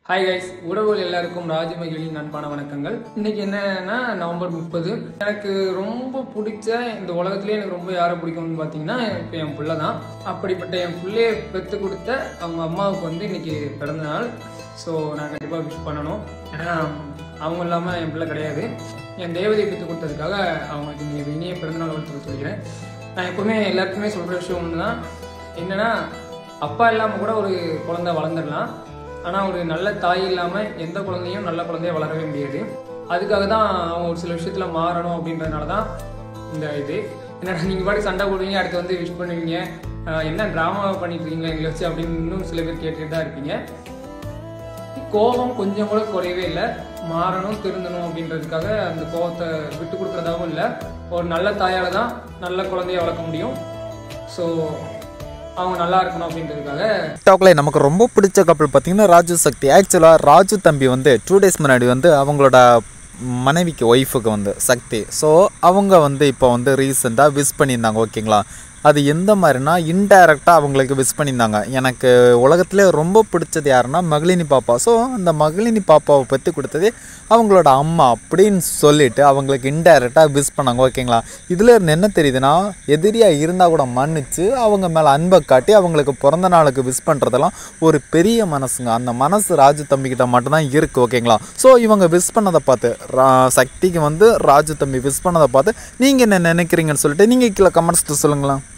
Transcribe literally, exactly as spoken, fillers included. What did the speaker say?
Hi guys, உறவுகள் எல்லாருக்கும் ராஜமகிழின் அன்பான வணக்கங்கள். இன்னைக்கு என்னன்னா நவம்பர் முப்பது. எனக்கு ரொம்ப பிடிச்ச இந்த உலகத்திலே எனக்கு ரொம்ப யாரை பிடிக்கும்னு பார்த்தீங்கன்னா இப்போ என் பிள்ளை தான். அப்படிப்பட்ட என் பிள்ளையை பெற்று கொடுத்த அவங்க அம்மாவுக்கு வந்து இன்னைக்கு பிறந்த நாள். ஸோ நான் கண்டிப்பாக விஷ் பண்ணணும். ஏன்னா அவங்க இல்லாமல் என் பிள்ளை கிடையாது. என் தேவதையை பெற்று கொடுத்ததுக்காக அவங்களுக்கு இன்னைக்கு இனிய பிறந்தநாள் வாழ்த்துக்கள் சொல்லிக்கிறேன். நான் எப்பவுமே எல்லாருக்குமே சொல்கிற விஷயம் ஒன்று தான், என்னன்னா அப்பா இல்லாமல் கூட ஒரு குழந்தை வளர்ந்துடலாம். ஆனால் ஒரு நல்ல தாய் இல்லாமல் எந்த குழந்தையும் நல்ல குழந்தைய வளரவே முடியாது. அதுக்காக தான் அவங்க ஒரு சில விஷயத்தில் மாறணும் அப்படின்றதுனால தான் இந்த இது. என்னடா நீங்கள் பாட்டு சண்டை போடுவீங்க, அடுத்து வந்து விஷ் பண்ணுவீங்க, என்ன ட்ராமா பண்ணிட்டு இருக்கீங்க எங்களை வச்சு அப்படின்னு இன்னும் சில பேர் கேட்டுட்டு தான் இருப்பீங்க. கோபம் கொஞ்சம் கூட குறையவே இல்லை. மாறணும், திருந்தணும் அப்படின்றதுக்காக அந்த கோபத்தை விட்டு கொடுக்குறதாகவும் இல்லை. ஒரு நல்ல தாயால் தான் நல்ல குழந்தைய வளர்க்க முடியும். ஸோ அவங்க நல்லா இருக்கணும் அப்படின்றதுக்காக. டிக்டாக்ல நமக்கு ரொம்ப பிடிச்ச கப்பல் பார்த்தீங்கன்னா ராஜு சக்தி. ஆக்சுவலாக ராஜு தம்பி வந்து டூ டேஸ் முன்னாடி வந்து அவங்களோட மனைவிக்கு ஒய்ஃபுக்கு வந்து சக்தி, ஸோ அவங்க வந்து இப்போ வந்து ரீசெண்டாக விஷ் பண்ணியிருந்தாங்க. ஓகேங்களா, அது எந்த மாதிரினா இன்டைரக்டாக அவங்களுக்கு விஷ் பண்ணியிருந்தாங்க. எனக்கு உலகத்திலே ரொம்ப பிடிச்சது யாருன்னா மகளினி பாப்பா. ஸோ அந்த மகளினி பாப்பாவை பற்றி கொடுத்தது அவங்களோட அம்மா அப்படின்னு சொல்லிட்டு அவங்களுக்கு இன்டைரக்டாக விஷ் பண்ணாங்க. ஓகேங்களா, இதில் இருந்து என்ன தெரியுதுன்னா, எதிரியாக இருந்தால் கூட மன்னிச்சு அவங்க மேலே அன்பை காட்டி அவங்களுக்கு பிறந்த நாளுக்கு விஷ் பண்ணுறதெல்லாம் ஒரு பெரிய மனசுங்க. அந்த மனசு ராஜு தம்பிக்கிட்ட மட்டும்தான் இருக்குது. ஓகேங்களா, ஸோ இவங்க விஷ் பண்ணதை பார்த்து சக்திக்கு வந்து ராஜு தம்பி விஷ் பண்ணதை பார்த்து நீங்கள் என்ன நினைக்கிறீங்கன்னு சொல்லிட்டு நீங்கள் கீழே கமெண்ட்ஸ் சொல்லுங்களேன்.